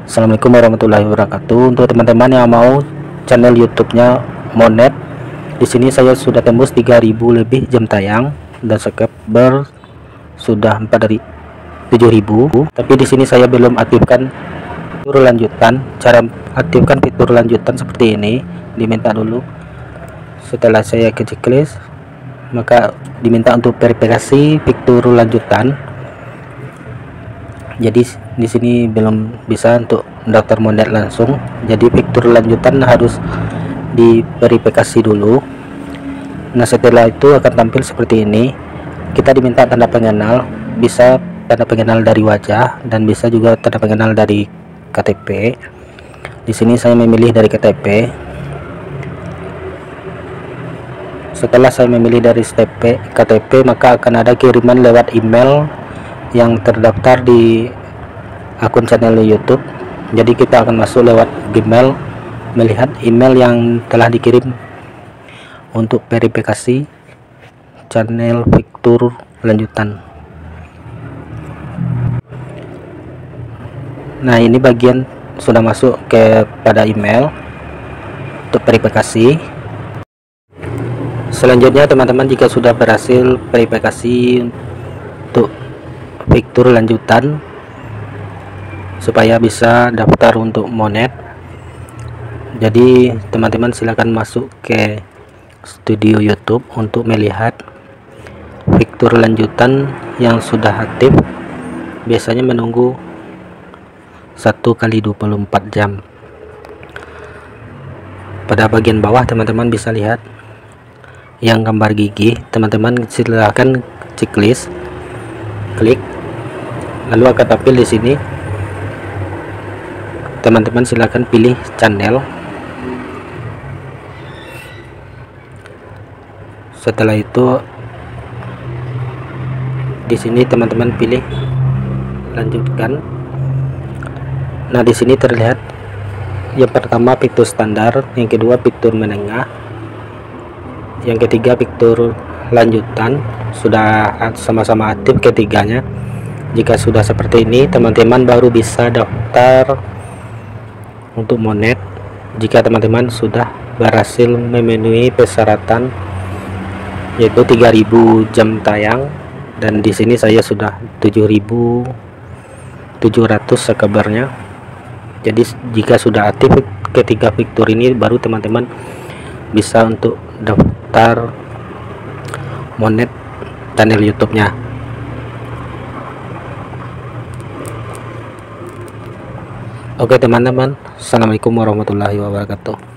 Assalamualaikum warahmatullahi wabarakatuh. Untuk teman-teman yang mau channel YouTube-nya Monet, di sini saya sudah tembus 3000 lebih jam tayang dan subscriber sudah 4 dari 7000. Tapi di sini saya belum aktifkan fitur lanjutan. Cara aktifkan fitur lanjutan seperti ini, diminta dulu. Setelah saya klik, maka diminta untuk verifikasi fitur lanjutan. Jadi di sini belum bisa untuk daftar Monet langsung, jadi fitur lanjutan harus diverifikasi dulu. Nah, setelah itu akan tampil seperti ini. Kita diminta tanda pengenal, bisa tanda pengenal dari wajah dan bisa juga tanda pengenal dari KTP. Di sini saya memilih dari KTP. Setelah saya memilih dari KTP, maka akan ada kiriman lewat email yang terdaftar di akun channel YouTube. Jadi kita akan masuk lewat Gmail, melihat email yang telah dikirim untuk verifikasi channel fitur lanjutan. Nah, ini bagian sudah masuk pada email untuk verifikasi. Selanjutnya teman-teman, jika sudah berhasil verifikasi untuk fitur lanjutan supaya bisa daftar untuk Monet, jadi teman-teman silakan masuk ke studio YouTube untuk melihat fitur lanjutan yang sudah aktif. Biasanya menunggu 1x24 jam. Pada bagian bawah teman-teman bisa lihat yang gambar gigi. Teman-teman silakan checklist, klik, lalu akan tampil di sini. Teman-teman silakan pilih channel. Setelah itu di sini teman-teman pilih lanjutkan. Nah, di sini terlihat yang pertama fitur standar, yang kedua fitur menengah, yang ketiga fitur lanjutan. Sudah sama-sama aktif ketiganya. Jika sudah seperti ini, teman-teman baru bisa daftar untuk Monet jika teman-teman sudah berhasil memenuhi persyaratan, yaitu 3000 jam tayang, dan di sini saya sudah 7700 subscribernya. Jadi jika sudah aktif ketiga fitur ini, baru teman-teman bisa untuk daftar Monet channel YouTube-nya. Oke teman-teman, assalamualaikum warahmatullahi wabarakatuh.